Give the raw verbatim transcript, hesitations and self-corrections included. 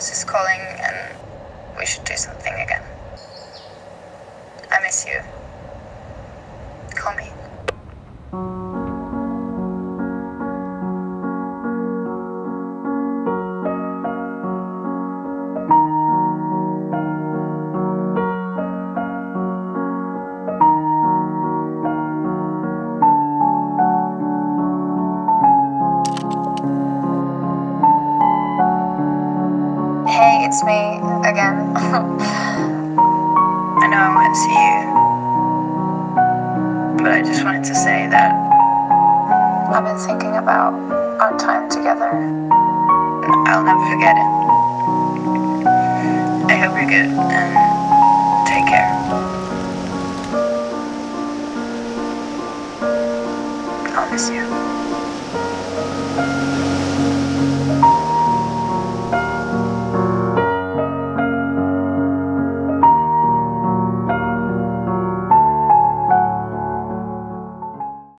house is calling and we should do something again. I miss you. Call me. Hey, it's me again. I know I won't see you, but I just wanted to say that I've been thinking about our time together. I'll never forget it. I hope you're good, and take care. I'll miss you.